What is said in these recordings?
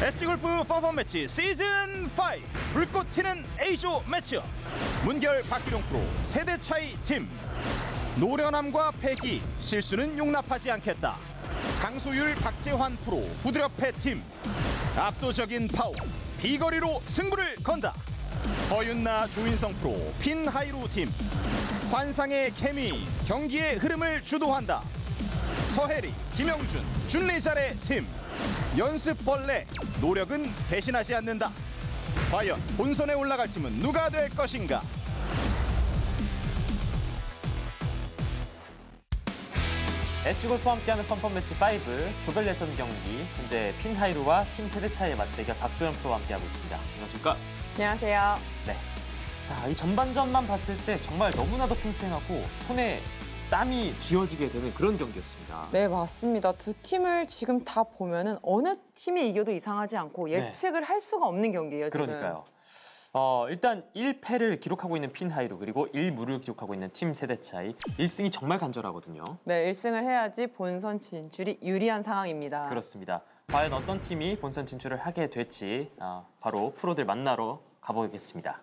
S골프 펀펀 매치 시즌 5 불꽃 튀는 A조 매치업. 문결 박기룡 프로 세대 차이 팀. 노련함과 패기, 실수는 용납하지 않겠다. 강소율 박재환 프로 부드럽해 팀. 압도적인 파워, 비거리로 승부를 건다. 허윤나 조인성 프로 핀 하이루 팀. 환상의 케미, 경기의 흐름을 주도한다. 서혜리, 김영준, 준리자의 팀. 연습벌레, 노력은 배신하지 않는다. 과연 본선에 올라갈 팀은 누가 될 것인가? S골프와 함께하는 펀펀 매치 5 조별 예선 경기. 현재 핀 하이루와 팀 세대 차이의 맞대결 박소연 프로와 함께하고 있습니다. 안녕하십니까? 안녕하세요. 네. 자, 이 전반전만 봤을 때 정말 너무나도 팽팽하고 손에 땀이 쥐어지게 되는 그런 경기였습니다. 네, 맞습니다. 두 팀을 지금 다 보면은 어느 팀이 이겨도 이상하지 않고 예측을 할 수가 없는 경기예요, 지금. 그러니까요. 일단 1패를 기록하고 있는 핀 하이루, 그리고 1무를 기록하고 있는 팀 세대 차이. 1승이 정말 간절하거든요. 네, 1승을 해야지 본선 진출이 유리한 상황입니다. 그렇습니다. 과연 어떤 팀이 본선 진출을 하게 될지 바로 프로들 만나러 가보겠습니다.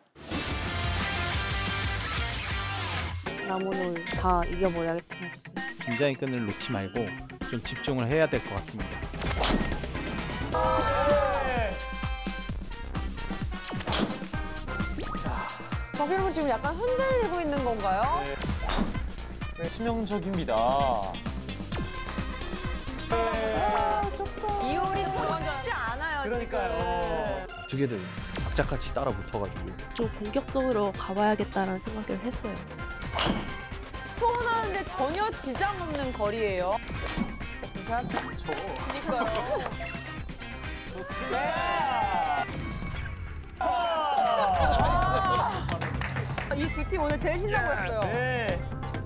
남 오늘 다 이겨버려야겠다. 긴장의 끈을 놓지 말고 좀 집중을 해야 될 것 같습니다. 박기룡 지금 약간 흔들리고 있는 건가요? 네, 치명적입니다. 이홀이 쉽지 않아요, 그러니까요. 두 개들 악착같이 따라 붙어가지고 좀 공격적으로 가봐야겠다는 생각을 했어요. 지금. 투혼하는데 전혀 지장 없는 거리예요. 샷. 그러니까요. 좋습니다. 이 두 팀 오늘 제일 신나고 했어요. 네.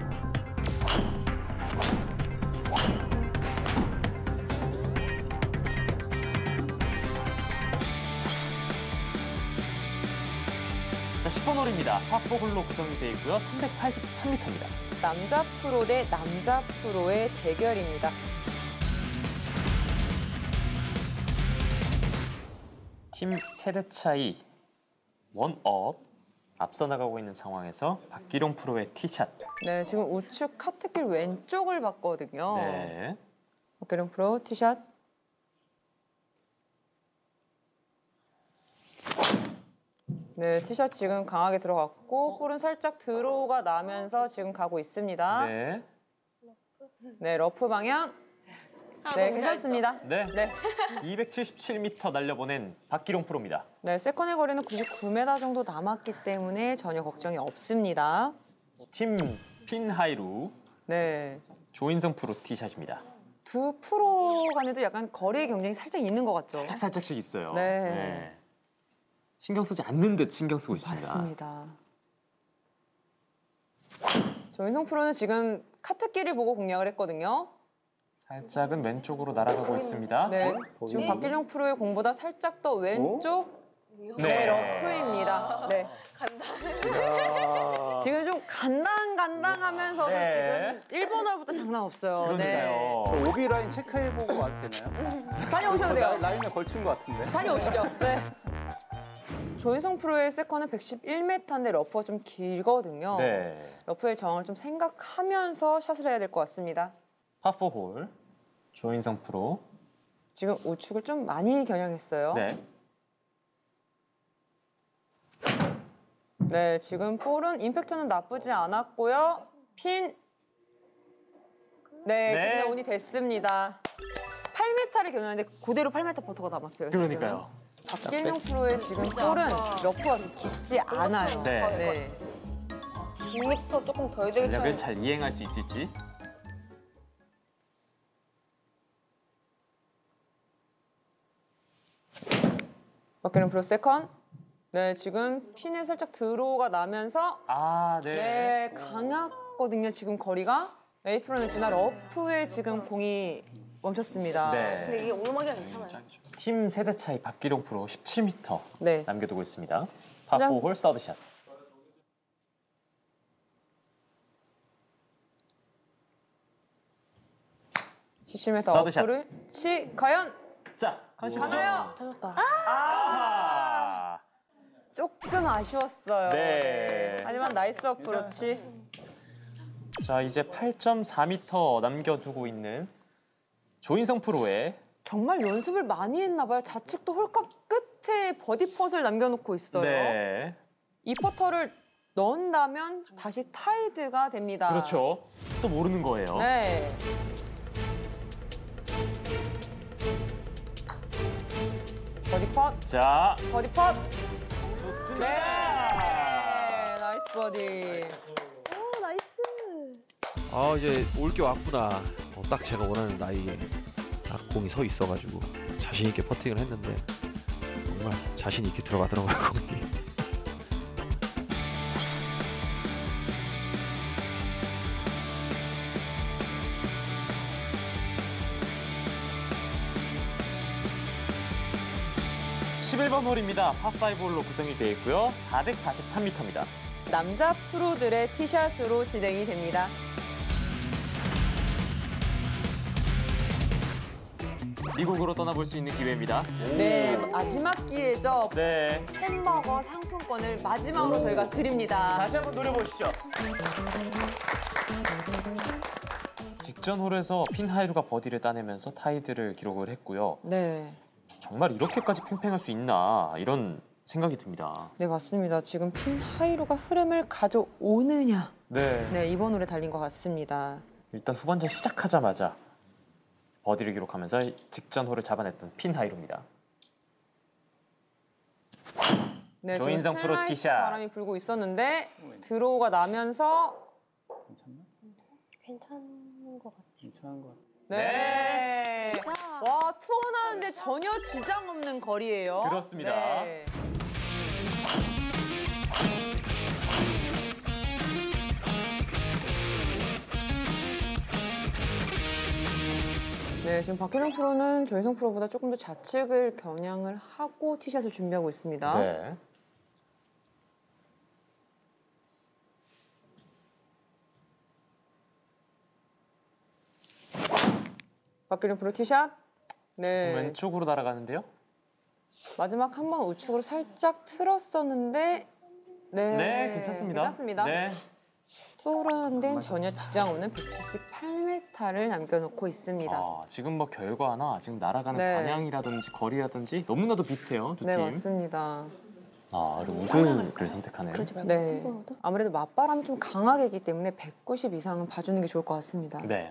자, 10번 홀입니다. 파4 홀로 구성이 되어 있고요. 383m입니다. 남자 프로 대 남자 프로의 대결입니다. 팀 세대 차이 원업 앞서 나가고 있는 상황에서 박기룡 프로의 티샷. 네, 지금 우측 카트길 왼쪽을 봤거든요. 네. 박기룡 프로 티샷. 네, 티샷 지금 강하게 들어갔고 볼은 살짝 드로우가 나면서 지금 가고 있습니다. 네. 네, 러프 방향. 네, 괜찮습니다. 네. 277m 날려보낸 박기룡 프로입니다. 네, 세컨의 거리는 99m 정도 남았기 때문에 전혀 걱정이 없습니다. 팀 핀 하이루 네, 조인성 프로 티샷입니다. 두 프로 간에도 약간 거리의 경쟁이 살짝 있는 것 같죠? 살짝씩 있어요. 네. 신경 쓰지 않는 듯 신경 쓰고 있습니다. 맞습니다. 조인성 프로는 지금 카트길을 보고 공략을 했거든요. 살짝은 왼쪽으로 날아가고 있습니다. 네, 지금 박기룡 프로의 공보다 살짝 더 왼쪽 네, 러프입니다. 네. 지금 좀 간당간당하면서도 네. 지금 1번홀부터 장난 없어요. 네. 그러니까요. 오비 라인 체크해보고 와도 되나요? 다녀오셔도 돼요. 라인에 걸친 것 같은데. 다녀오시죠. 네. 조인성 프로의 세컨은 111m인데 러프가 좀 길거든요. 네. 러프의 정을 좀 생각하면서 샷을 해야 될 것 같습니다. 파4 홀 조인성 프로. 지금 우측을 좀 많이 겨냥했어요. 네. 네, 지금 볼은 임팩트는 나쁘지 않았고요. 핀. 네, 네. 근데 온이 됐습니다. 8m를 겨냥했는데 그대로 8m 퍼터가 남았어요. 그러니까요. 지금. 박기룡 프로의 지금 볼은 러프가 좀 깊지 않아요. 네. 6m 조금 덜 되게 전략을 잘 이행할 수 있을지. 박기룡 프로 세컨. 네, 지금 핀에 살짝 드로우가 나면서 네, 강하거든요, 지금 거리가. 에이프런을 지나 러프에 지금 공이 멈췄습니다. 네. 근데 이게 오르막이라 괜찮아요. 팀 세대 차이 박기룡 프로 17m 네. 남겨두고 있습니다. 파4 홀 서드샷. (17m) 서드샷. 어프를 과연 자, 컨시드 가나요? 찾았다. 아! 조금 아쉬웠어요. 네. 하지만 나이스 어프로치. 자, 이제 8.4m 남겨두고 있는 조인성 프로의 정말 연습을 많이 했나 봐요. 좌측도 홀컵 끝에 버디 펫을 남겨놓고 있어요. 네. 이 퍼터를 넣는다면 다시 타이드가 됩니다. 그렇죠. 또 모르는 거예요. 네. 버디 펫, 자, 버디 펫. 좋습니다. 네, 나이스 버디. 오, 나이스. 아 이제 올 게 왔구나. 딱 제가 원하는 나이에 딱 공이 서 있어가지고 자신 있게 퍼팅을 했는데 정말 자신 있게 들어가더라고요 공이. (11번) 홀입니다. 파5 홀로 구성이 되어 있고요. 443m입니다. 남자 프로들의 티샷으로 진행이 됩니다. 미국으로 떠나볼 수 있는 기회입니다. 네, 마지막 기회죠. 네. 햄버거 상품권을 마지막으로 저희가 드립니다. 다시 한번 노려보시죠. 직전 홀에서 핀 하이루가 버디를 따내면서 타이드를 기록을 했고요. 네. 정말 이렇게까지 팽팽할 수 있나 이런 생각이 듭니다. 네, 맞습니다. 지금 핀 하이루가 흐름을 가져오느냐. 네. 네, 이번 홀에 달린 것 같습니다. 일단 후반전 시작하자마자 버디를 기록하면서 직전 홀을 잡아냈던 핀 하이루입니다. 네, 조인성 프로 슬라이스 티샷. 바람이 불고 있었는데 드로우가 나면서 괜찮나? 괜찮은 것 같아. 괜찮은 것 같아. 네. 샷. 와, 투어 나는데 전혀 지장 없는 거리예요. 그렇습니다. 네. 네, 지금 박규령 프로는 조인성 프로보다 조금 더 좌측을 겨냥을 하고 티샷을 준비하고 있습니다. 네. 박규령 프로 티샷. 네. 왼쪽으로 날아가는데요. 마지막 한 번 우측으로 살짝 틀었었는데 네, 네, 괜찮습니다. 괜찮습니다. 네. 투어라는데 전혀 지장 없는 178m를 남겨놓고 있습니다. 아, 지금 뭐 결과나 지금 날아가는 네. 방향이라든지 거리라든지 너무나도 비슷해요, 두 네, 팀. 맞습니다. 아, 우드를 선택하네요. 그러지 말고 네. 승부로도. 아무래도 맞바람이 좀 강하게기 때문에 190 이상은 봐주는 게 좋을 것 같습니다. 네.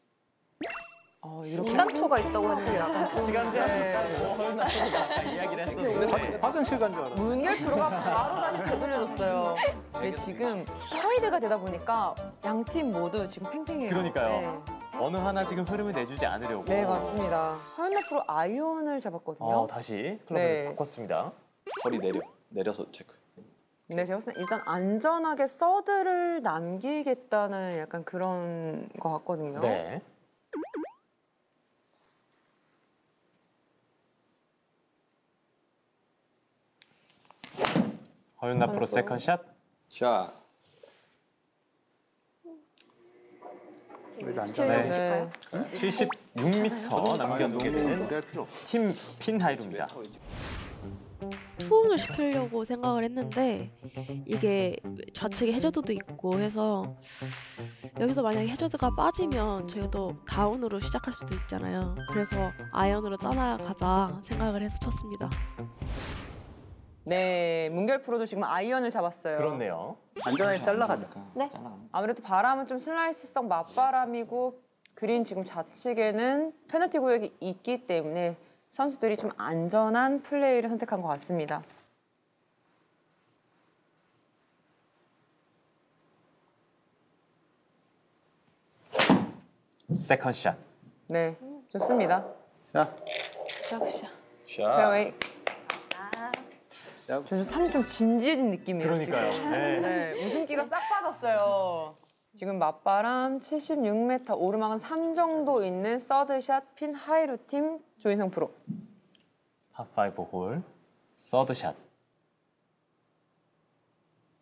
이렇게 시간초가 있다고 했는데 네. 이야기를 했었는데. 화장실 간 줄 알았어. 문열 프로가 바로 다시 되돌려줬어요. 네, 지금 타이드가 되다 보니까 양 팀 모두 지금 팽팽해요. 그러니까요. 어느 하나 지금 흐름을 내주지 않으려고. 네, 맞습니다. 서현나 프로 아이언을 잡았거든요. 다시 클럽을 네. 바꿨습니다. 거리 내려서 체크. 네, 제가 봤을 때 일단 안전하게 서드를 남기겠다는 약간 그런 것 같거든요. 네. 허윤나 프로 세컨샷. 자, 우리도 안 네. 잡아. 네. 76m 남겨두게 되는 무리할 필요 없어. 팀 핀 하이루입니다. 투혼을 시키려고 생각을 했는데 이게 좌측에 해저드도 있고 해서 여기서 만약에 해저드가 빠지면 저희가 또 다운으로 시작할 수도 있잖아요. 그래서 아이언으로 짜나가자 생각을 해서 쳤습니다. 네, 문결 프로도 지금 아이언을 잡았어요. 그렇네요. 안전하게 잘라가자. 네. 아무래도 바람은 좀 슬라이스성 맞바람이고 그린 지금 좌측에는 페널티 구역이 있기 때문에 선수들이 좀 안전한 플레이를 선택한 것 같습니다. 세컨샷. 네, 좋습니다. 자, 샤브샤. 자, 페어웨이. 자, 저 3좀 좀 진지해진 느낌이에요. 그러니까요. 지금. 네. 네, 웃음기가 싹 빠졌어요. 지금 맞바람 76m, 오르막은 3 정도 있는 서드샷 핀 하이루 팀 조인성 프로. 파5 홀 서드샷.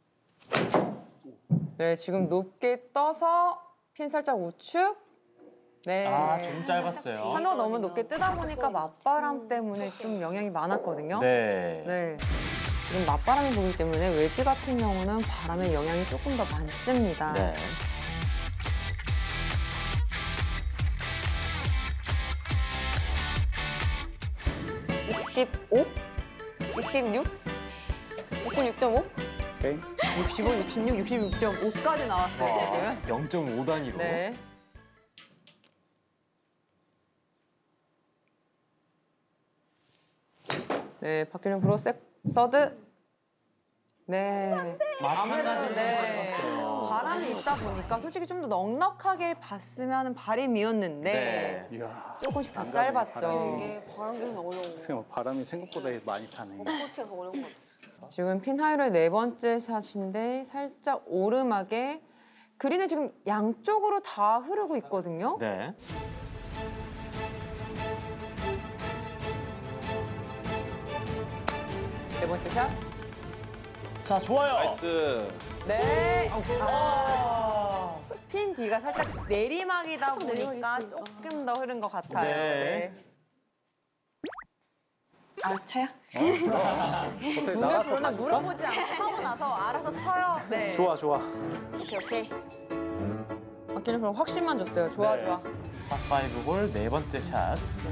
네, 지금 높게 떠서 핀 살짝 우측. 네. 좀 짧았어요. 판도가 너무 높게 뜨다 보니까 맞바람 때문에 좀 영향이 많았거든요. 네. 네. 지금 맞바람이 불기 때문에 외지 같은 경우는 바람의 영향이 조금 더 많습니다. 네. (65) 66? 66.5? 오케이. 65, 66, 66.5까지 나왔어요, 지금. 0.5 단위로. 네. 네, 박규림 프로 서드. 네. 아무래도 네. 바람이 있다 보니까 솔직히 좀 더 넉넉하게 봤으면 바람이었는데 이야. 조금씩 다 짧았죠. 이게 바람 계속 어려운 거. 선생님, 바람이 생각보다 많이 타네. 코치가 더 어려운 거 같아. 지금 핀 하이로의 네 번째 샷인데 살짝 오르막에 그린에 지금 양쪽으로 다 흐르고 있거든요. 네. 네 번째 샷. 자, 좋아요. 나이스. 네. 핀 뒤가 살짝 내리막이다 보니까 조금 더 흐른 것 같아요. 네. 알아서 쳐요? 선생님, 문별 나가서 프로는 봐줄까? 물어보지 않고 하고 나서 알아서 쳐요. 네. 좋아, 좋아. 오케이 오케이. 박기림 프로 확신만 줬어요. 좋아, 네. 좋아. 파5 홀 네 번째 샷.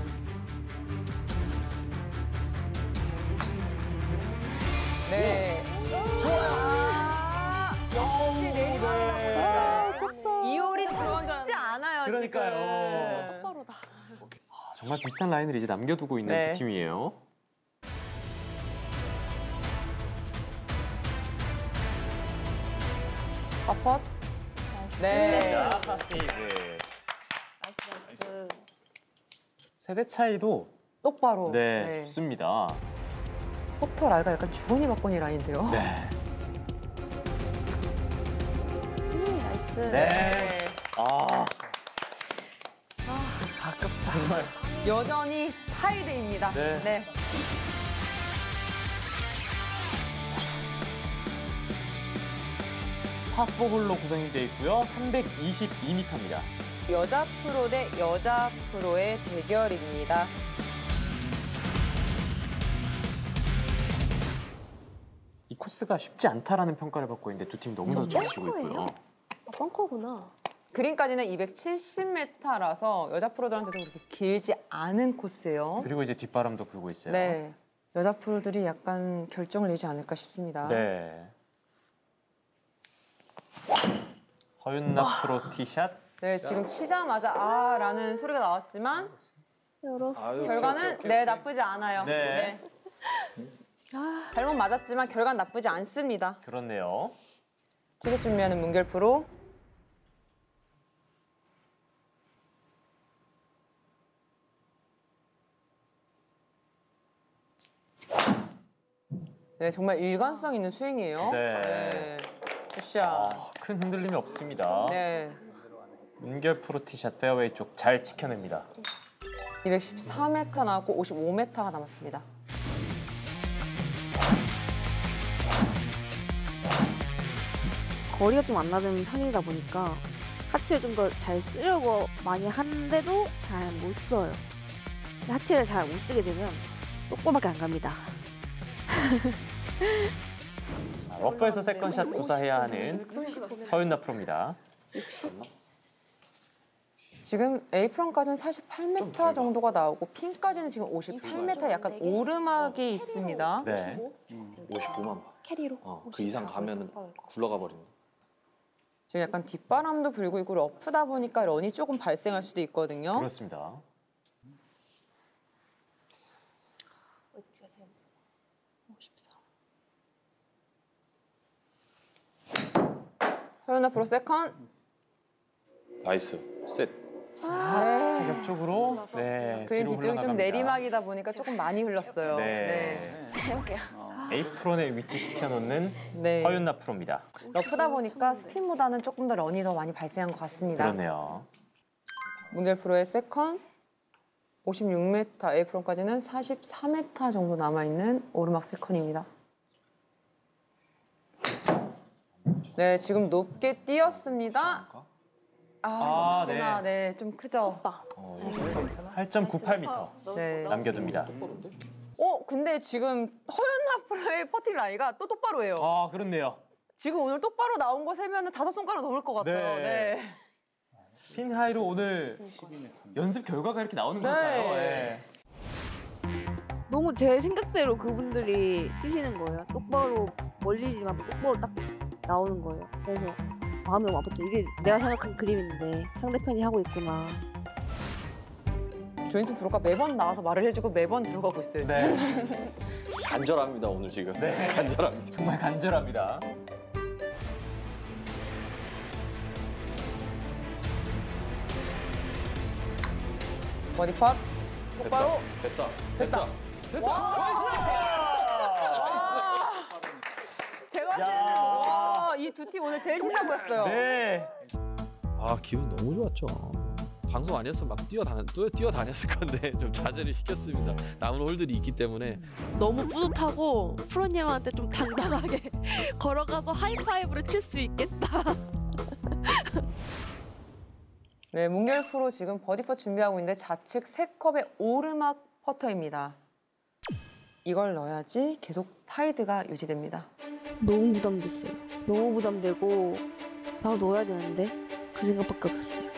네. 좋아요. 역시 내리막이다. 이 홀이 참 쉽지 않아요, 그러니까요. 지금. 똑바로다. 정말 비슷한 라인을 이제 남겨두고 있는 네. 두 팀이에요. 팝펫. 네. 파세이브. 나이스. 세대 차이도 똑바로. 네, 좋습니다. 포터 라이가 약간 주거니 받거니 라인인데요. 네. 나이스. 네. 아, 여전히 타이드입니다. 네. 네. 파4 홀로 구성이 되어 있고요. 322m입니다. 여자 프로 대 여자 프로의 대결입니다. 이 코스가 쉽지 않다라는 평가를 받고 있는데 두 팀 너무나 잘 치고 있고요. 벙커구나. 그린까지는 270m라서 여자 프로들한테도 그렇게 길지 않은 코스예요. 그리고 이제 뒷바람도 불고 있어요. 네. 여자 프로들이 약간 결정을 내지 않을까 싶습니다. 네. 허윤나 프로 티샷. 네, 지금 치자마자 아 라는 소리가 나왔지만 열었어. 결과는 네, 나쁘지 않아요. 네. 잘못 맞았지만 결과는 나쁘지 않습니다. 그렇네요. 티켓 준비하는 문결 프로. 네, 정말 일관성 있는 스윙이에요. 네. 굿샷. 큰 흔들림이 없습니다. 네. 문결 프로 티샷 페어웨이 쪽 잘 지켜냅니다. 214m 나왔고 55m가 남았습니다. 거리가 좀 안 나는 편이다 보니까 하체를 좀 더 잘 쓰려고 많이 하는데도 잘 못 써요. 하체를 잘 못 쓰게 되면 조금밖에 안 갑니다. 자, 러프에서 세컨샷 구사해야 하는 허윤나 프로입니다. 지금 에이프런까지는 48m 정도가 나오고 핀까지는 지금 58m 약간 오르막이 있습니다. 네. 55만. 캐리로. 그 이상 가면은 굴러가 버립니다. 지금 약간 뒷바람도 불고 있고 러프다 보니까 런이 조금 발생할 수도 있거든요. 그렇습니다. 웨지가 제일 무서워. 54. 허연아 프로 세컨. 나이스. 셋. 살짝 옆쪽으로. 네. 그린 뒤로 뒤쪽이 좀 흘러나갑니다. 내리막이다 보니까 조금 많이 흘렀어요. 네. 해볼게요. 에이프론에 위치시켜놓는 네. 허윤나 프로입니다. 러프다 보니까 스핀보다는 조금 더 런이 더 많이 발생한 것 같습니다. 그렇네요. 문결 프로의 세컨 56m, 에이프론까지는 44m 정도 남아있는 오르막 세컨입니다. 네, 지금 높게 뛰었습니다. 역시나 좀 크죠. 8.98m 네. 남겨둡니다. 근데 지금 허연나 프로의 퍼팅 라이가 또 똑바로 해요. 그렇네요. 지금 오늘 똑바로 나온 거 세면은 5손가락 넘을 것 같아요. 네. 핀 하이로 오늘 연습 결과가 이렇게 나오는 걸까요? 네. 너무 제 생각대로 그분들이 치시는 거예요. 똑바로 멀리지만 똑바로 딱 나오는 거예요. 그래서 마음이 너무 아팠죠. 이게 내가 생각한 그림인데 상대편이 하고 있구나. 조인슨 프로가 매번 나와서 말을 해주고 매번 들어가고 있어요. 네. 간절합니다 오늘 지금. 네. 간절합니다. 정말 간절합니다. 버디팟 똑바로. 됐다. 제가 봤을 때는 이 두 팀 오늘 제일 신나 보였어요. 네. 기분 너무 좋았죠. 방송 아니었으면 막 뛰어다녔을 건데 좀 자제를 시켰습니다. 남은 홀들이 있기 때문에. 너무 뿌듯하고 프로님한테 좀 당당하게 걸어가서 하이파이브를 칠 수 있겠다. 네, 문결 프로 지금 버디팟 준비하고 있는데 좌측 3컵의 오르막 퍼터입니다. 이걸 넣어야지 계속 타이드가 유지됩니다. 너무 부담됐어요. 너무 부담되고 바로 넣어야 되는데 그 생각밖에 없었어요.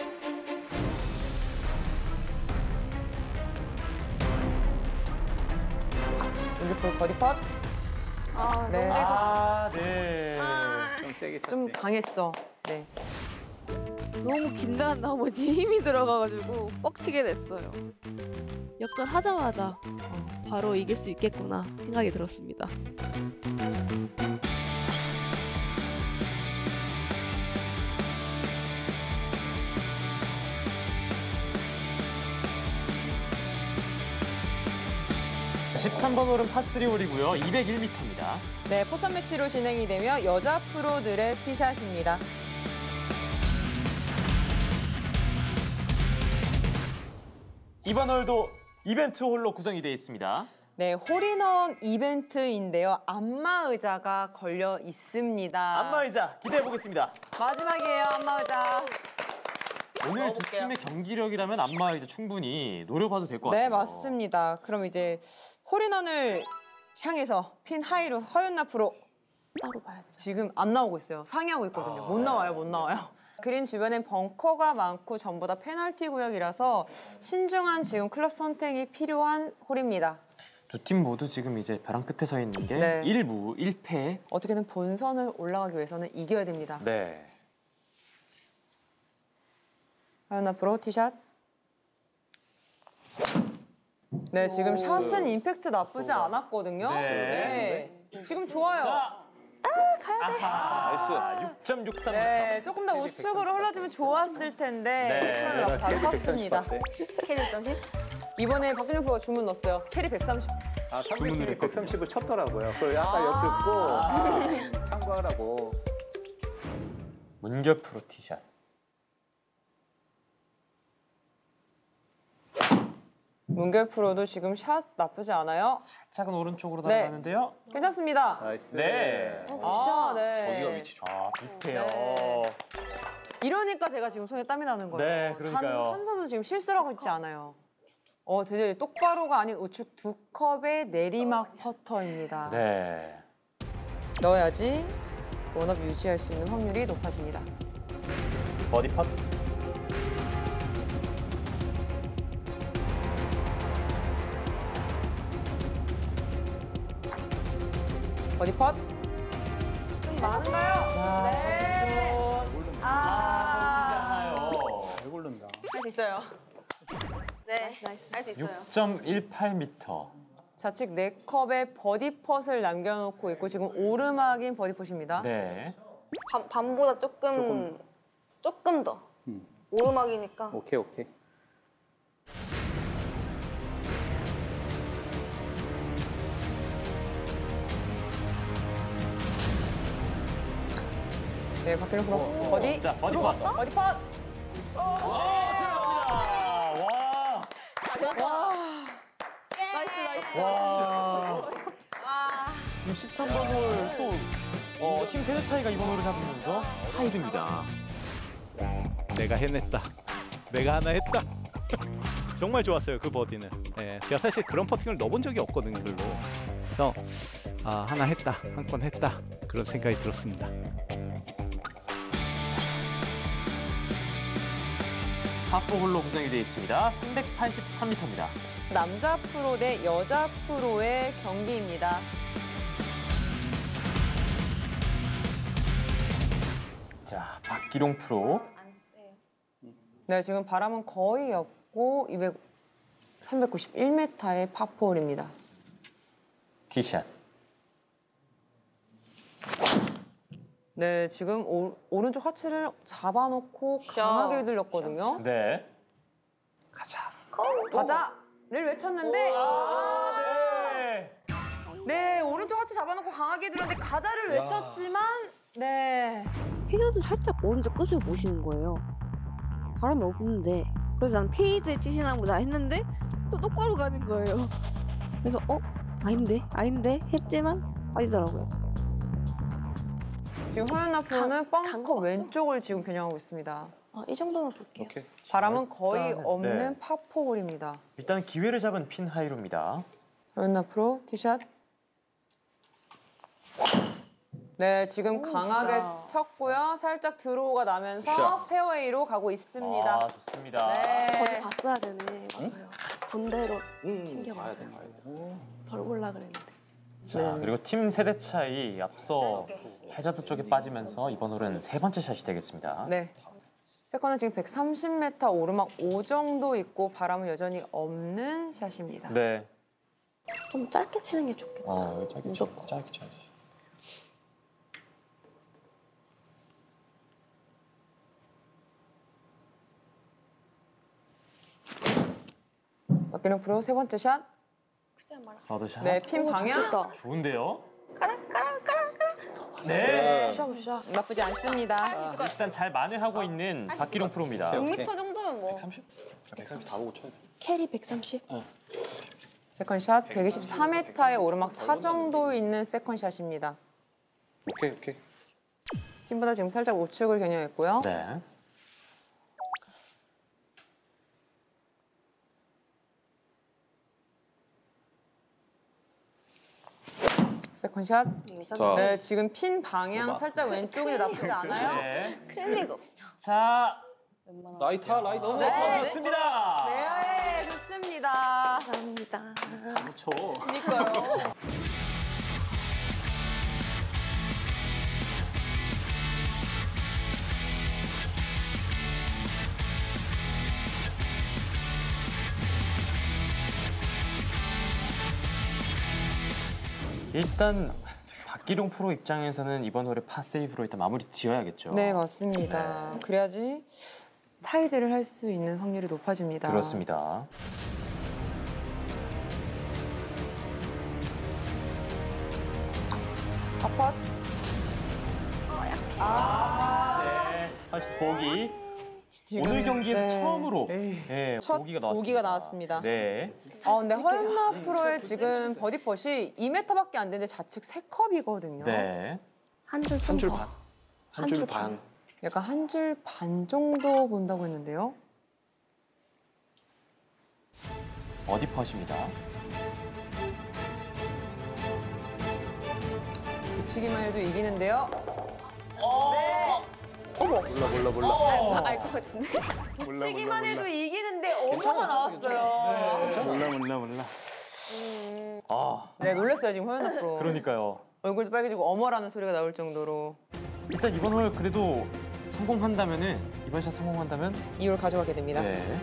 문결 프로 버디팟. 네. 네. 좀 세게 쳤지. 좀 강했죠. 네. 너무 긴장한 나머지 힘이 들어가가지고 뻑치게 됐어요. 역전하자마자 바로 이길 수 있겠구나 생각이 들었습니다. 자, 13번 홀은 파3 홀이고요. 201m입니다. 네, 포선 매치로 진행이 되며 여자 프로들의 티샷입니다. 이번 홀도 이벤트 홀로 구성이 되어 있습니다. 네, 홀인원 이벤트인데요. 안마의자가 걸려 있습니다. 안마의자 기대해 보겠습니다. 마지막이에요, 안마의자. 오늘 두 넣어볼게요. 팀의 경기력이라면 안마의자 충분히 노려봐도 될 것 같아요. 네, 맞습니다. 그럼 이제 홀인원을 향해서 핀 하이로 허연나 프로 따로 봐야지. 지금 안 나오고 있어요. 상의하고 있거든요. 못 나와요, 못 나와요. 그린 주변엔 벙커가 많고 전부 다 페널티 구역이라서 신중한 지금 클럽 선택이 필요한 홀입니다. 두 팀 모두 지금 이제 벼랑 끝에 서 있는 게 네. 1무 1패. 어떻게든 본선을 올라가기 위해서는 이겨야 됩니다. 네. 하연아 프로 티샷. 네, 지금 샷은 임팩트 나쁘지 않았거든요. 네. 네. 지금 좋아요. 나이스. 6.63m. 네, 조금 더 우측으로 흘러주면 좋았을 텐데 네. 사람을 다 컸습니다. 캐리 130? 이번에 박균영 프로가 주문 넣었어요. 캐리 130. 상대팀이 130을 쳤더라고요. 그걸 약간 엿듣고 참고하라고. 문결 프로 티샷. 문결 프로도 지금 샷 나쁘지 않아요. 살짝은 오른쪽으로 네. 날아가는데요. 괜찮습니다. 나이스. 네. 네. 거기가 위치 좋아. 비슷해요. 네. 이러니까 제가 지금 손에 땀이 나는 거예요. 네, 그러니까요. 한 선수 지금 실수를 하고 있지 않아요. 드디어 똑바로가 아닌 우측 2컵의 내리막 퍼터입니다. 네. 넣어야지 원업 유지할 수 있는 확률이 높아집니다. 버디 팟. 버디 팟. 좀 많은가요? 자, 네. 던지지 않아요. 잘 고른다. 할 수 있어요. 네, 할 수 있어요. 6.18m. 좌측 4컵에 버디 펫을 남겨놓고 있고 지금 오르막인 버디 펫입니다. 네. 밤보다 조금 더. 오르막이니까. 오케이. 네, 박균영 프로 버디. 자, 버디 팟. 버디 펫. 들어갑니다. 와. 와. 지금 13번 홀 또 팀 세대 차이가 이번 홀을 잡으면서 타이드입니다. 내가 해냈다. 내가 하나 했다. 정말 좋았어요, 그 버디는. 예, 제가 사실 그런 퍼팅을 넣어본 적이 없거든요, 별로. 그래서 아, 하나 했다, 한 건 했다, 그런 생각이 들었습니다. 파4 홀로 구성이 되어 있습니다. 383m입니다. 남자 프로 대 여자 프로의 경기입니다. 자, 박기룡 프로. 네, 지금 바람은 거의 없고 391m의 파4홀입니다. 티샷. 네, 지금 오른쪽 하체를 잡아놓고 강하게 휘둘렀거든요. 네. 가자를 외쳤는데 네. 네, 오른쪽 하체 잡아놓고 강하게 휘둘렀는데 가자를 외쳤지만 네. 페이드도 살짝 오른쪽 끝을 보시는 거예요. 바람이 없는데. 그래서 난 페이드에 치시나 보다 했는데 또 똑바로 가는 거예요. 그래서 아닌데 했지만 빠지더라고요. 지금 허연나 프로는 벙커 왼쪽을 지금 겨냥하고 있습니다. 이 정도만 볼게요. 오케이. 바람은 거의 일단은, 없는 네. 파4홀입니다. 일단 기회를 잡은 핀 하이루입니다. 허연나 프로 티샷. 네, 지금 강하게 쳤고요. 살짝 드로우가 나면서 페어웨이로 가고 있습니다. 아, 좋습니다. 네. 거기 봤어야 되네. 맞아요. 본대로 친 게 맞아요. 덜 올라 그랬는데. 자, 그리고 팀 세대 차이 앞서 해저드 쪽에 빠지면서 이번 홀은 세 번째 샷이 되겠습니다. 네. 세컨은 지금 130m 오르막 5 정도 있고 바람은 여전히 없는 샷입니다. 네. 좀 짧게 치는 게 좋겠다. 무조건. 짧게 쳐야지. 박기룡 프로 세 번째 샷. 서드샷. 네, 핀 방향. 좋은데요? 까랑. 네. 샷. 나쁘지 않습니다. 일단 잘 만회하고 있는 박기룡 프로입니다. 6m 정도면 뭐. 130 다 보고 쳐야 돼. 캐리 130. 세컨 샷 124m의 오르막 4 정도 있는 세컨 샷입니다. 오케이. 팀보다 지금 살짝 우측을 겨냥했고요. 네. 세컨 샷. 자, 네, 지금 핀 방향 살짝 왼쪽이 나쁘지 않아요? 네. 큰일 리가 없어. 자, 라이터. 네. 좋습니다. 네, 좋습니다. 감사합니다. 그렇죠. 그러니까요. 일단 박기룡 프로 입장에서는 이번 홀에 파 세이브로 일단 마무리 지어야겠죠. 네, 맞습니다. 그래야지 타이드를 할 수 있는 확률이 높아집니다. 그렇습니다. 팝팟. 네. 퍼스트 보기. 오늘 경기에서 네. 처음으로 네, 첫 보기가 나왔습니다. 보기가 나왔습니다. 네. 근데 허연나 프로의 지금 버디펫이 2m밖에 안 되는데 좌측 3컵이거든요. 네. 한 줄 한 줄 더. 반. 한 줄 반. 약간 한 줄 반 정도 본다고 했는데요. 버디 펫입니다. 붙이기만 해도 이기는데요. 네. 몰라. 알 것 같은데. 붙이기만 해도 이기는데 어머가 나왔어요. 몰라. 아, 네, 놀랐어요 지금 허연나 프로. 그러니까요. 얼굴도 빨개지고 어머라는 소리가 나올 정도로 일단 이번 홀 그래도 성공한다면은 이번 샷 성공한다면 2홀 가져가게 됩니다. 네.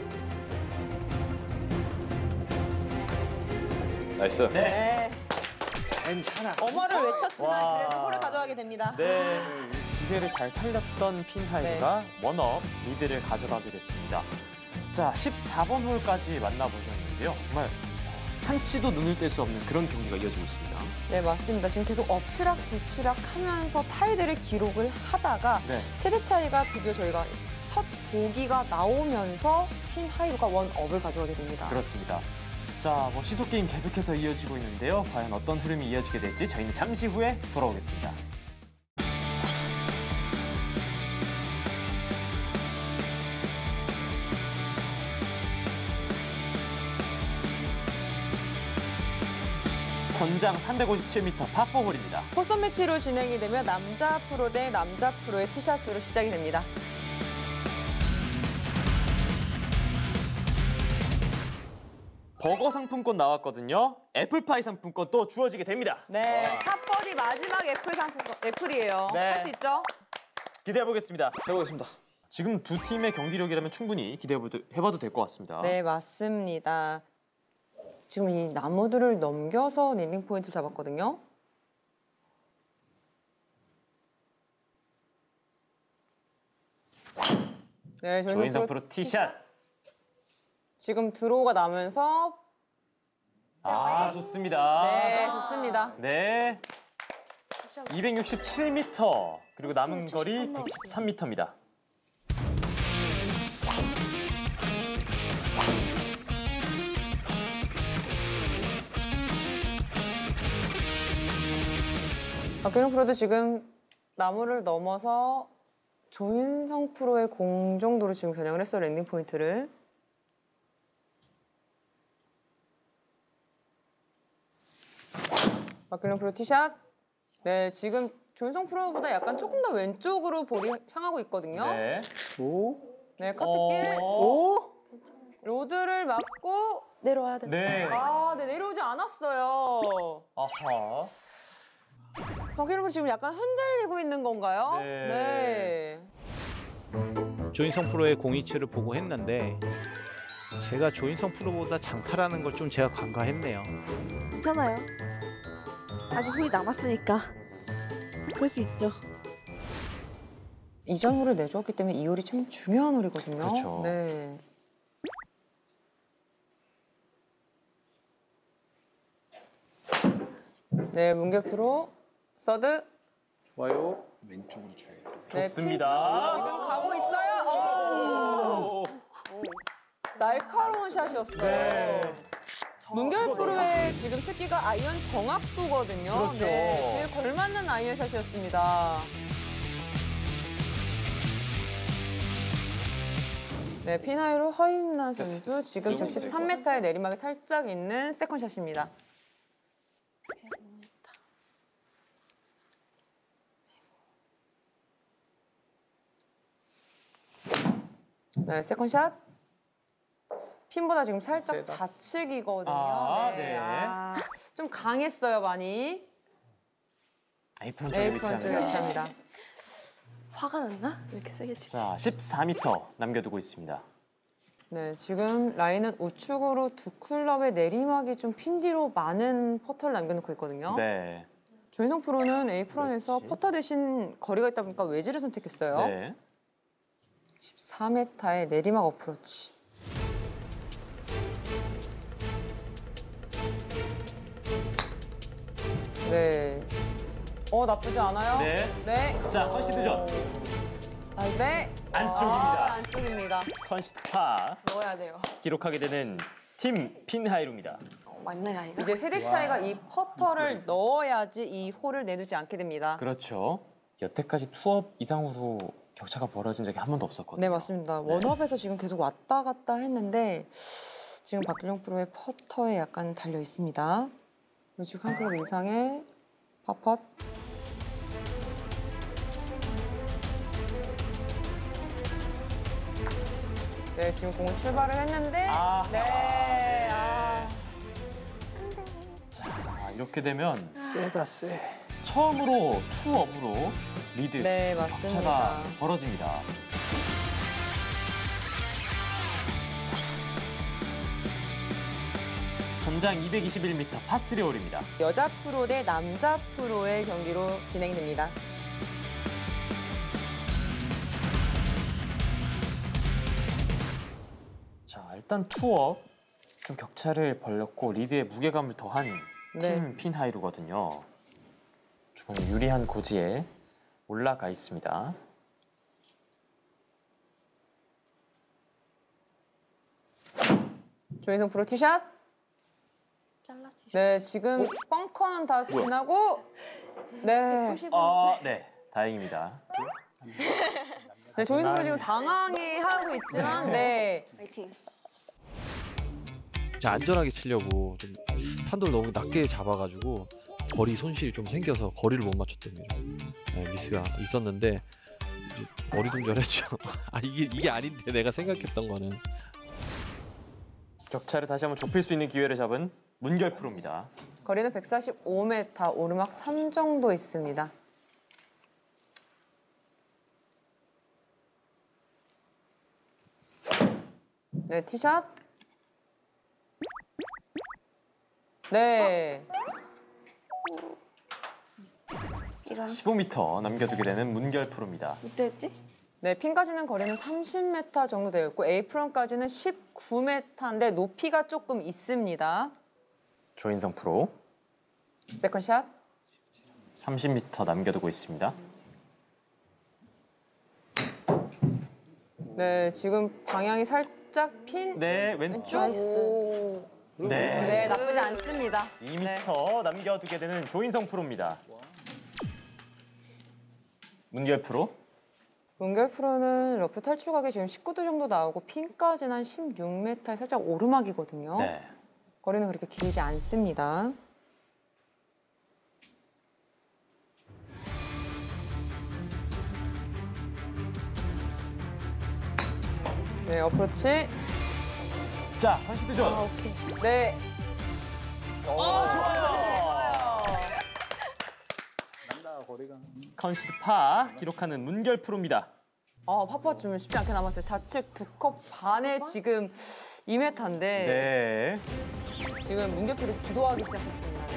나이스. 네. 괜찮아. 어머를 외쳤지만 와. 그래도 홀을 가져가게 됩니다. 네. 기회를 잘 살렸던 핀하이브가 원업 리드를 가져가게 됐습니다. 자, 14번 홀까지 만나보셨는데요. 정말 한치도 눈을 뗄 수 없는 그런 경기가 이어지고 있습니다. 네, 맞습니다. 지금 계속 엎치락 뒤치락 하면서 타이드를 기록을 하다가 네. 세대 차이가 드디어 저희가 첫 보기가 나오면서 핀 하이브가 원업을 가져가게 됩니다. 그렇습니다. 자, 시속 게임 계속해서 이어지고 있는데요. 과연 어떤 흐름이 이어지게 될지 저희는 잠시 후에 돌아오겠습니다. 전장 357m 파4홀입니다. 포선 매치로 진행이 되며 남자 프로 대 남자 프로의 티샷으로 시작이 됩니다. 버거 상품권 나왔거든요. 애플파이 상품권 또 주어지게 됩니다. 네, 샷버디 마지막 애플이에요. 네. 할 수 있죠? 기대해 보겠습니다. 해보겠습니다. 지금 두 팀의 경기력이라면 충분히 기대해봐도 될 것 같습니다. 네, 맞습니다. 지금 이 나무들을 넘겨서 랜딩 포인트 잡았거든요. 네, 조인성 프로 티샷. 지금 드로우가 나면서 좋습니다. 네, 좋습니다. 네. 267m 그리고 남은 거리 113m입니다. 박균영 프로도 지금 나무를 넘어서 조인성 프로의 공 정도로 지금 겨냥을 했어요, 랜딩 포인트를. 박균영 프로 티샷. 네, 지금 조인성 프로보다 약간 조금 더 왼쪽으로 볼이 향하고 있거든요. 네. 네, 카트길. 로드를 맞고 내려와야 된다. 네. 네, 내려오지 않았어요. 아하. 박균영 프로 지금 약간 흔들리고 있는 건가요? 네. 조인성 프로의 공이치를 보고 했는데 제가 조인성 프로보다 장타라는 걸 좀 제가 간과했네요. 괜찮아요. 아직 홀이 남았으니까 그럴 수 있죠. 이전 홀을 내주었기 때문에 이 홀이 참 중요한 홀이거든요. 그렇죠. 네. 네, 문결 프로 서드. 좋아요. 왼쪽으로 쳐야겠다. 좋습니다. 지금 가고 있어요. 날카로운 샷이었어요. 네. 문결 프로의 지금 특기가 아이언 정확도거든요. 그렇죠. 네, 그에 걸맞는 아이언 샷이었습니다. 네, 피나이로 허임나 선수 지금 113m의 내리막이 살짝 있는 세컨샷입니다. 네, 세컨샷. 핀보다 지금 살짝 좌측이거든요. 네. 좀 강했어요, 많이. 에이프런 쪽에 위치합니다. 위치합니다. 화가 났나? 왜 이렇게 세게 치지? 자, 14m 남겨두고 있습니다. 네, 지금 라인은 우측으로 두 클럽의 내리막이 좀 핀 뒤로 많은 퍼터를 남겨놓고 있거든요. 네. 조인성 프로는 A프런에서 퍼터 대신 거리가 있다 보니까 웨지를 선택했어요. 네. 14m의 내리막 어프로치. 네. 나쁘지 않아요? 네. 네. 자, 컨시드전. 네. 안쪽입니다. 안쪽입니다. 컨시드 파. 넣어야 돼요. 기록하게 되는 팀 핀하이루입니다. 맞네, 라이가. 이제 세대 차이가 이 퍼터를 넣어야지 이 홀을 내두지 않게 됩니다. 그렇죠. 여태까지 투업 이상으로 격차가 벌어진 적이 한 번도 없었거든요. 네, 맞습니다. 원업에서 지금 계속 왔다 갔다 했는데 지금 박균영 프로의 퍼터에 약간 달려 있습니다. 지금 한 클럽 이상의 파펫. 네, 지금 공 출발을 했는데 네. 자, 이렇게 되면 세다 세. 처음으로 투업으로 리드 네, 맞습니다. 격차가 벌어집니다. 전장 221m 파3 홀입니다. 여자 프로 대 남자 프로의 경기로 진행됩니다. 자, 일단 투업 좀 격차를 벌렸고 리드에 무게감을 더한 네. 팀 핀하이루거든요. 중간에 유리한 고지에 올라가 있습니다. 조인성 프로 티샷. 잘라주시. 네, 지금 벙커는 다 지나고 네. 네, 다행입니다. 네, 조인성 프로 지금 당황해 하고 있지만 네. 파이팅. 진짜 안전하게 치려고 좀 탄도를 너무 낮게 잡아가지고 거리 손실이 좀 생겨서 거리를 못 맞췄던 미스가 있었는데 어리둥절했죠. 아 이게 아닌데 내가 생각했던 거는. 격차를 다시 한번 좁힐 수 있는 기회를 잡은 문결 프로입니다. 거리는 145m, 오르막 3 정도 있습니다. 네, 티샷. 네. 15m 남겨두게 되는 문결 프로입니다. 어땠지? 네, 핀까지는 거리는 30m 정도 되어 있고 에이프런까지는 19m인데 높이가 조금 있습니다. 조인성 프로 세컨샷. 30m 남겨두고 있습니다. 네, 지금 방향이 살짝 핀. 네, 왼쪽. 오. 네. 네, 나쁘지 않습니다. 2m 네. 남겨두게 되는 조인성 프로입니다. 문결 프로. 문결 프로는 러프 탈출각이 지금 19도 정도 나오고 핀까지는 한 16m에 살짝 오르막이거든요. 네. 거리는 그렇게 길지 않습니다. 네, 어프로치. 자, 컨시드전. 오케이. 네. 좋아요. 컨시드 파 기록하는 문결 프로입니다. 파파 좀 쉽지 않게 남았어요. 좌측 2컵 반에 지금 2m인데 네. 지금 문결표를 기도하기 시작했습니다.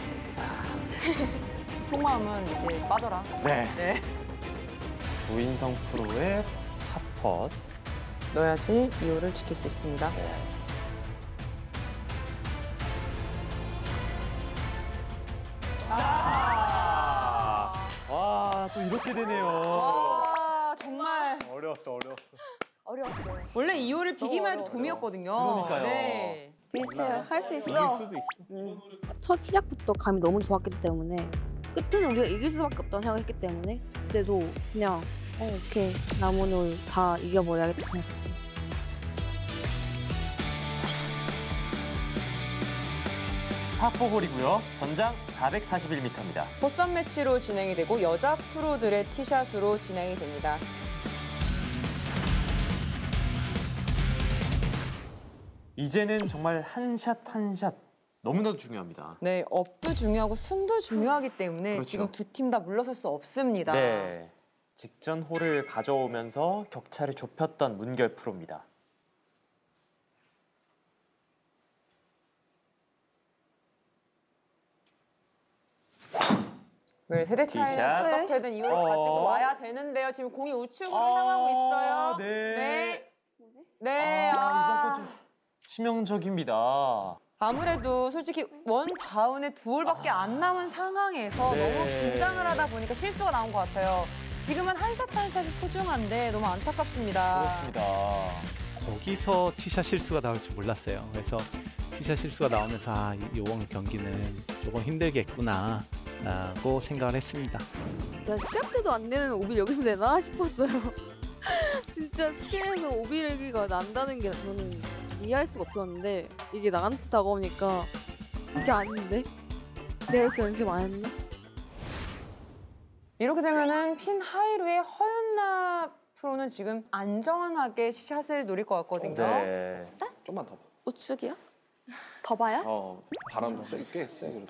속마음은 이제 빠져라. 네. 네. 조인성 프로의 탑펫. 넣어야지 이호를 지킬 수 있습니다. 와, 또 이렇게 되네요. 와, 정말 어려웠어요. 원래 이호를 비기만 해도 돔이었거든요. 그러니까요. 네. 비슷해요. 할 수 있어. 이길 수도 있어. 첫 시작부터 감이 너무 좋았기 때문에 끝에는 우리가 이길 수밖에 없다고 생각했기 때문에 그때도 그냥 오케이 남은 다 이겨버려야겠다 생각했어요. 파4홀이고요. 전장 441m입니다. 보쌈 매치로 진행이 되고 여자 프로들의 티샷으로 진행이 됩니다. 이제는 정말 한 샷 한 샷 너무나도 중요합니다. 네, 업도 중요하고 숨도 중요하기 때문에 그렇죠. 지금 두 팀 다 물러설 수 없습니다. 네. 직전 홀을 가져오면서 격차를 좁혔던 문결 프로입니다. 네, 세대 차이는 티샷. 어떻게든 이유를 가지고 와야 되는데요. 지금 공이 우측으로 향하고 있어요. 네. 네. 이번 건 좀 치명적입니다. 아무래도 솔직히 원 다운에 두 홀밖에 안 남은 상황에서 네. 너무 긴장을 하다 보니까 실수가 나온 것 같아요. 지금은 한 샷 한 샷이 소중한데 너무 안타깝습니다. 그렇습니다. 거기서 티샷 실수가 나올 줄 몰랐어요. 그래서 티샷 실수가 나오면서 이번 경기는 조금 힘들겠구나 라고 생각을 했습니다. 야, 시합 때도 안 되는 오비 여기서 내나 싶었어요. 진짜 스킨에서 오비 레기가 난다는 게 저는 이해할 수가 없었는데 이게 나한테 다가오니까 이게 아닌데? 내가 이렇게 연습 안 했나? 이렇게 되면은 핀 하이루의 허윤나 프로는 지금 안전하게 샷을 노릴 것 같거든요. 네. 좀만 더 봐. 우측이야? 더 봐야? 바람도 꽤 세, 그래도.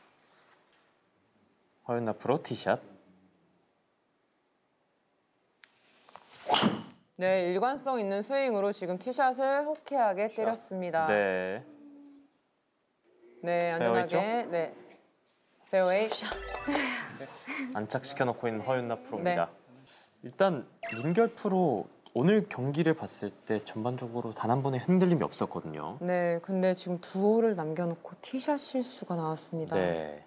허윤나 프로 티샷. 네, 일관성 있는 스윙으로 지금 티샷을 호쾌하게 때렸습니다. 네. 네, 안전하게. 네. 페어웨이. 안착시켜 놓고 있는 허윤나 프로입니다. 일단 문결 프로 오늘 경기를 봤을 때 전반적으로 단 한 번의 흔들림이 없었거든요. 네, 근데 지금 두 홀을 남겨놓고 티샷 실수가 나왔습니다. 네.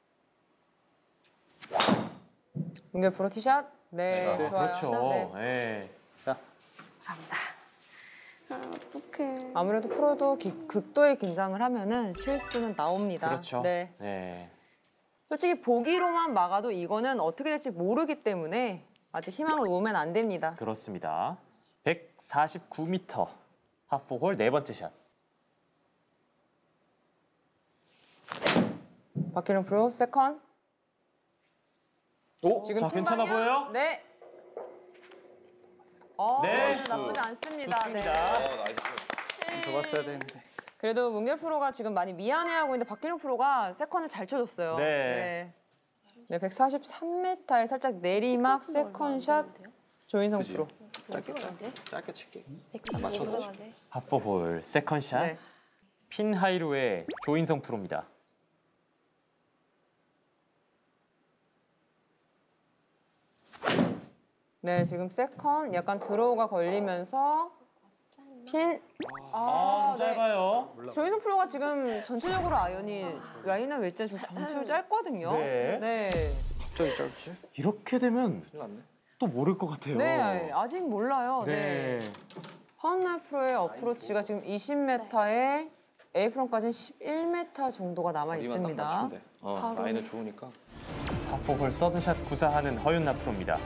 문결 프로 티샷. 네, 좋아요. 그렇죠. 네. 네. 감사합니다. 어떡해. 아무래도 프로도 극도의 긴장을 하면은 실수는 나옵니다. 그렇죠. 네. 네. 솔직히 보기로만 막아도 이거는 어떻게 될지 모르기 때문에 아직 희망을 놓으면 안 됩니다. 그렇습니다. 149m 파4홀 네 번째 샷. 박기룡 프로 세컨. 오, 지금 자, 괜찮아 핀 방향? 보여요? 네. 네. 나쁘지 않습니다. 좋습니다. 네. 더 봤어야 되는데. 그래도 문결 프로가 지금 많이 미안해하고 있는데 박기룡 프로가 세컨을 잘 쳐줬어요. 네. 네, 143m에 살짝 내리막 세컨샷 조인성 프로. 짧게 칠게. 파4홀 세컨샷. 네. 핀 하이로의 조인성 프로입니다. 네, 지금 세컨 약간 드로우가 걸리면서 핀. 좀 짧아요. 조인성 프로가 지금 전체적으로 라인은 웨지가 좀 전체로 짧거든요. 네. 네. 갑자기 짧지? 이렇게 되면 큰일 났네. 또 모를 것 같아요. 네, 아직 몰라요. 네. 허은나 프로의 어프로치가 지금 20m에 A프론까지는 11m 정도가 남아 거리만 딱 있습니다. 맞추면 돼. 라인은 좋으니까. 파4홀 서드샷 구사하는 허윤나 프로입니다.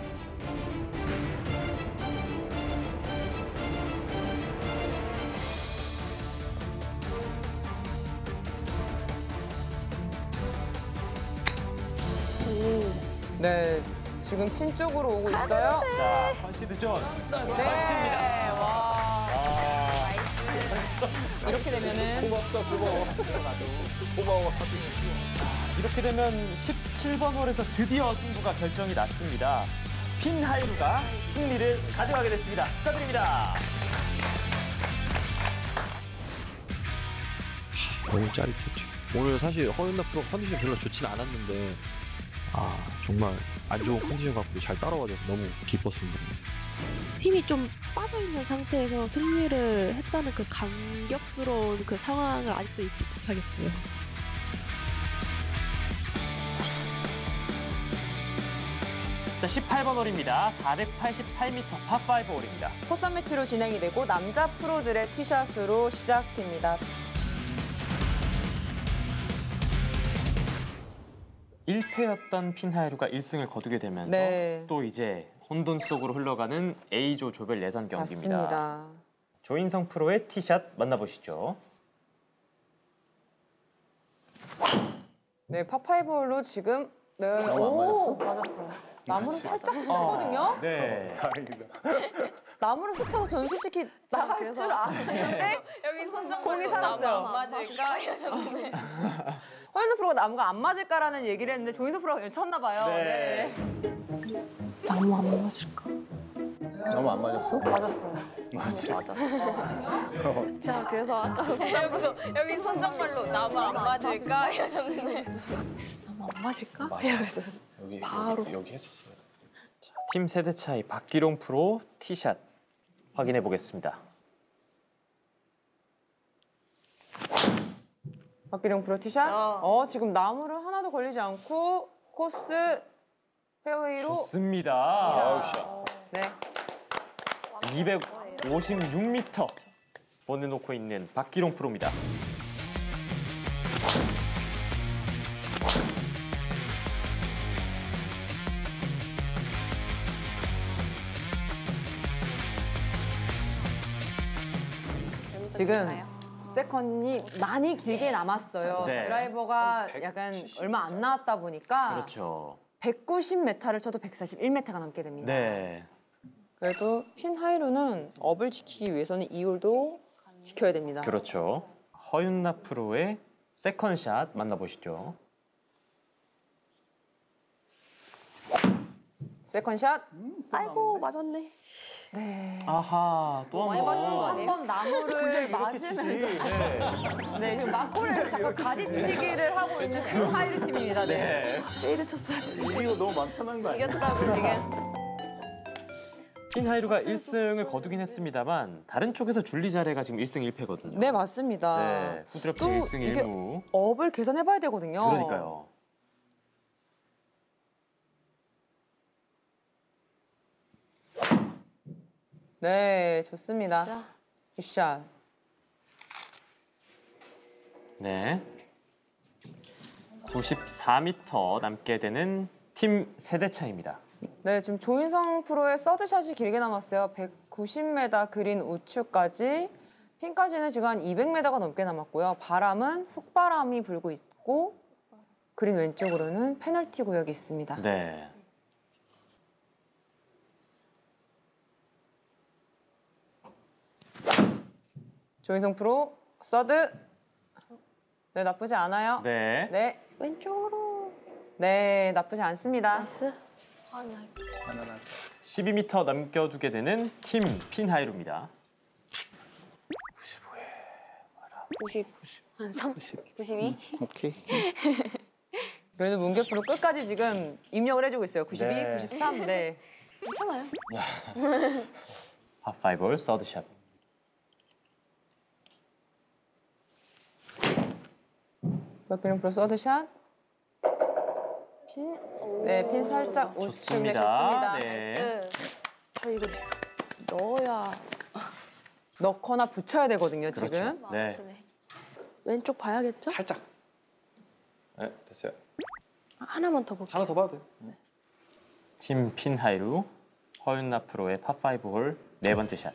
네, 지금 핀 쪽으로 오고 있어요. 자, 컨시드 존. 네, 와. 이렇게 되면은 이렇게 되면 17번 홀에서 드디어 승부가 결정이 났습니다. 핀 하이루가 승리를 가져가게 됐습니다. 축하드립니다. 너무 짜릿했죠. 오늘 사실 허윤나 프로 컨디션 별로 좋진 않았는데 정말 안 좋은 컨디션 갖고 잘 따라와줘서 너무 기뻤습니다. 팀이 좀 빠져있는 상태에서 승리를 했다는 그 감격스러운 그 상황을 아직도 잊지 못하겠어요. 자, 18번 홀입니다. 488m 파5 홀입니다. 포선 매치로 진행이 되고 남자 프로들의 티샷으로 시작됩니다. 1패였던 핀 하이루가 1승을 거두게 되면서 네. 또 이제 혼돈 속으로 흘러가는 A조 조별 예선 경기입니다. 맞습니다. 조인성 프로의 티샷 만나보시죠. 네, 파5홀로 지금 오, 맞았어요. 나무를 살짝 스쳤거든요. 네. 나무를 스쳐서 저는 솔직히 나갈 줄 알았는데 여기 손정 공이 살았어요. 맞을까 이러셨는데. 허윤나 프로가 나무가 안 맞을까라는 얘기를 했는데 조인성 프로가 그냥 쳤나 봐요. 네. 나무 안 맞을까? 너무 안 맞았어? 자, 그래서 아까 여기 손정말로 나무 안 맞을까 이러셨는데. 나무 안 맞을까? 이러면서 여기 했었어요. 팀 세대 차이 박기룡 프로 티샷 확인해 보겠습니다. 박기룡 프로 티샷. 지금 나무를 하나도 걸리지 않고 코스 페어웨이로. 좋습니다. 네. 256m 보내놓고 있는 박기룡 프로입니다. 지금 세컨이 많이 길게 남았어요. 네. 드라이버가 약간 얼마 안 나왔다 보니까 그렇죠. 190m를 쳐도 141m가 남게 됩니다. 네. 그래도 핀 하이로는 업을 지키기 위해서는 2홀도 지켜야 됩니다. 그렇죠. 허윤나 프로의 세컨샷 만나보시죠. 세컨샷. 아이고, 맞았네. 네. 아하, 또 많이 맞는 거 아니에요? 한번 나무를 맞으면서 네, 지금 막골을 자꾸 가지치기를 하고 있는 핀 하이로 팀입니다. 네. 세일을 쳤어야지. 이거 너무 맘 편한 거 아니야? 이겼다고 이게. 핀 하이루가 1승을 거두긴 했습니다만 다른 쪽에서 줄리 자레가 지금 1승 1패거든요. 네, 맞습니다. 네, 후드럽게 또 1승 이게 1무. 업을 계산해봐야 되거든요. 그러니까요. 네, 좋습니다. 굿샷. 네. 94m 남게 되는 팀 세대 차입니다. 네, 지금 조인성 프로의 서드샷이 길게 남았어요. 190m 그린 우측까지. 핀까지는 지금 한 200m가 넘게 남았고요. 바람은 훅바람이 불고 있고 그린 왼쪽으로는 페널티 구역이 있습니다. 네. 조인성 프로 서드. 네, 나쁘지 않아요. 네. 네. 왼쪽으로. 네, 나쁘지 않습니다. 나이스. 12m 남겨두게 되는 팀 핀하이루입니다. 90. 한 3. 92. 오케이. 그래도 문결 프로 끝까지 지금 입력을 해주고 있어요. 92, 네. 93. 네. 괜찮아요. 파5홀 서드샷. 박기룡 프로 서드샷. 핀. 네, 핀 살짝 우측. 네, 좋습니다. 네. 저 이거 넣어야 넣거나 붙여야 되거든요, 그렇죠. 지금. 네. 왼쪽 봐야겠죠? 살짝. 네, 됐어요. 하나만 더 볼게요. 하나 더 봐도 돼. 팀 핀하이루 허윤나 프로의 파5홀 네 번째 샷.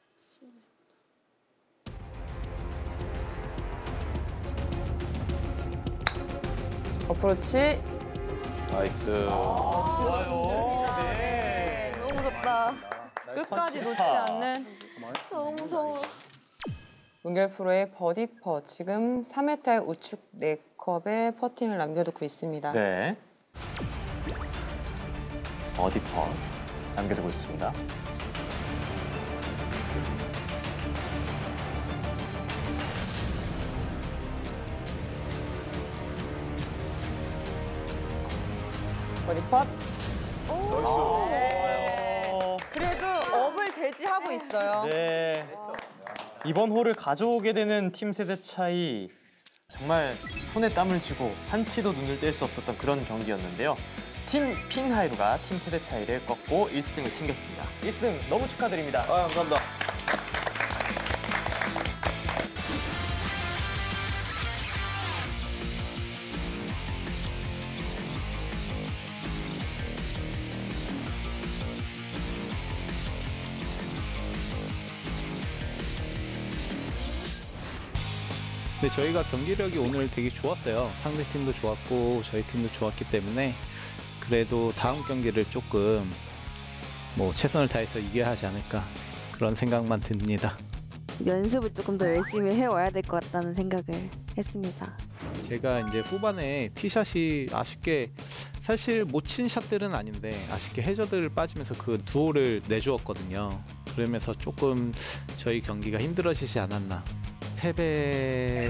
어프로치. 나이스. 좋아요. 네. 너무 무섭다. 끝까지 놓지 않는 너무 무서워. 문결 프로의 버디 퍼. 지금 3m의 우측 4컵에 퍼팅을 남겨두고 있습니다. 네. 어디 퍼 남겨두고 있습니다. 버디 펫. 네. 그래도 업을 제지하고 있어요. 네. 이번 홀을 가져오게 되는 팀 세대 차이 정말 손에 땀을 쥐고 한치도 눈을 뗄 수 없었던 그런 경기였는데요. 팀 핀하이루가 팀 세대 차이를 꺾고 1승을 챙겼습니다. 1승 너무 축하드립니다. 아, 감사합니다. 근데 저희가 경기력이 오늘 되게 좋았어요. 상대 팀도 좋았고 저희 팀도 좋았기 때문에 그래도 다음 경기를 조금 뭐 최선을 다해서 이겨야 하지 않을까 그런 생각만 듭니다. 연습을 조금 더 열심히 해와야 될 것 같다는 생각을 했습니다. 제가 이제 후반에 티샷이 아쉽게 사실 못 친 샷들은 아닌데 아쉽게 해저드를 빠지면서 그 두 홀을 내주었거든요. 그러면서 조금 저희 경기가 힘들어지지 않았나. 패배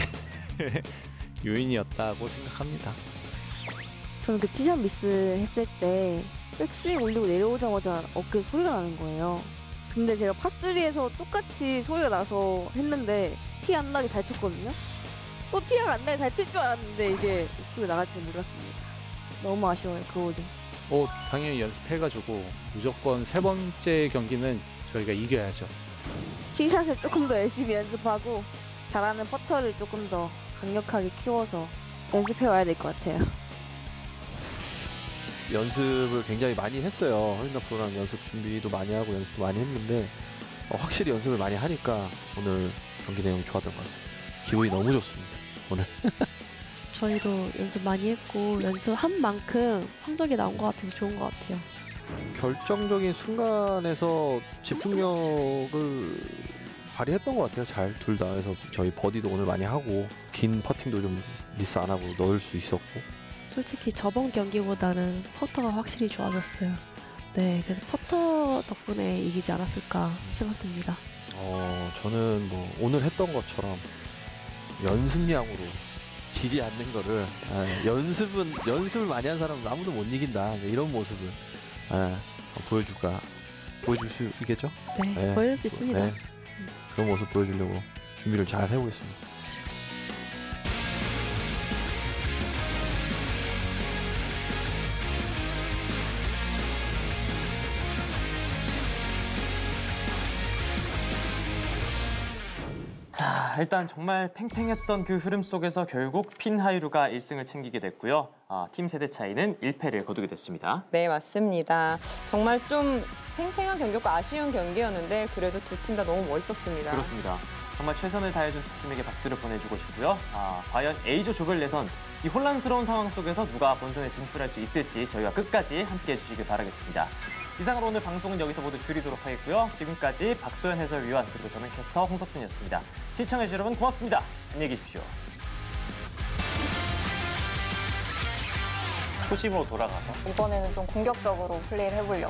요인이었다고 생각합니다. 저는 그 티샷 미스 했을 때 백스윙 올리고 내려오자마자 어깨 소리가 나는 거예요. 근데 제가 파3에서 똑같이 소리가 나서 했는데 티 안 나게 잘 쳤거든요. 또 티가 안 나게 잘 칠 줄 알았는데 이게 이쪽에 나갈 줄 몰랐습니다. 너무 아쉬워요, 그 홀이. 당연히 연습해가지고 무조건 세 번째 경기는 저희가 이겨야죠. 티샷을 조금 더 열심히 연습하고 잘하는 퍼터를 조금 더 강력하게 키워서 연습해와야 될 것 같아요. 연습을 굉장히 많이 했어요. 허윤나 프로랑 연습 준비도 많이 하고 연습도 많이 했는데 확실히 연습을 많이 하니까 오늘 경기 내용이 좋았던 것 같습니다. 기분이 너무 좋습니다, 오늘. 저희도 연습 많이 했고 연습한 만큼 성적이 나온 것 같아서 좋은 것 같아요. 결정적인 순간에서 집중력을 발휘했던 것 같아요. 잘 둘 다. 그래서 저희 버디도 오늘 많이 하고 긴 퍼팅도 좀 미스 안 하고 넣을 수 있었고. 솔직히 저번 경기보다는 퍼터가 확실히 좋아졌어요. 네, 그래서 퍼터 덕분에 이기지 않았을까 생각됩니다. 저는 뭐 오늘 했던 것처럼 연습량으로 지지 않는 거를 연습을 많이 한 사람은 아무도 못 이긴다. 이런 모습을 보여줄 수 있겠죠? 네, 보여줄 수 있습니다. 네, 그런 모습 보여주려고 준비를 잘 해보겠습니다. 자, 일단 정말 팽팽했던 그 흐름 속에서 결국 핀하이루가 1승을 챙기게 됐고요. 팀 세대 차이는 1패를 거두게 됐습니다. 네, 맞습니다. 정말 좀 팽팽한 경기였고 아쉬운 경기였는데 그래도 두 팀 다 너무 멋있었습니다. 그렇습니다. 정말 최선을 다해준 두 팀에게 박수를 보내주고 싶고요. 과연 A조 조별예선 이 혼란스러운 상황 속에서 누가 본선에 진출할 수 있을지 저희와 끝까지 함께해 주시길 바라겠습니다. 이상으로 오늘 방송은 여기서 모두 줄이도록 하겠고요. 지금까지 박소연 해설위원 그리고 저는 캐스터 홍석준이었습니다. 시청해주신 여러분 고맙습니다. 안녕히 계십시오. 초심으로 돌아가서 이번에는 좀 공격적으로 플레이를 해보려고.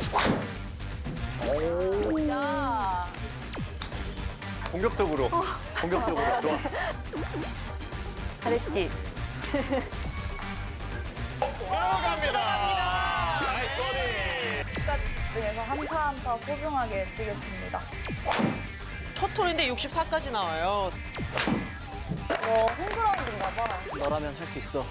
야. 공격적으로. 공격적으로. 좋아. 잘했지? 들어갑니다. 나이스 버디. 끝까지 집중해서 한타 한타 소중하게 치겠습니다. 첫 홀인데 64까지 나와요. 홈그라운드인가 봐. 너라면 할 수 있어.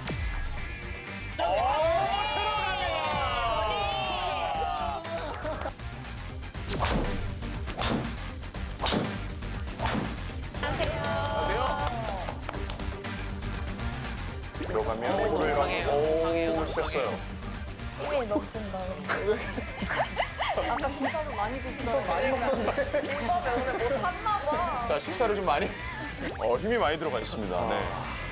들어가면 오를 오, 셌어요. 힘이 넘친다. 아까 김밥을 많이 드시더라고요. 많이 먹었는데. 김밥에 오늘 못 탔나 봐. 자, 식사를 좀 많이 힘이 많이 들어가 있습니다. 네.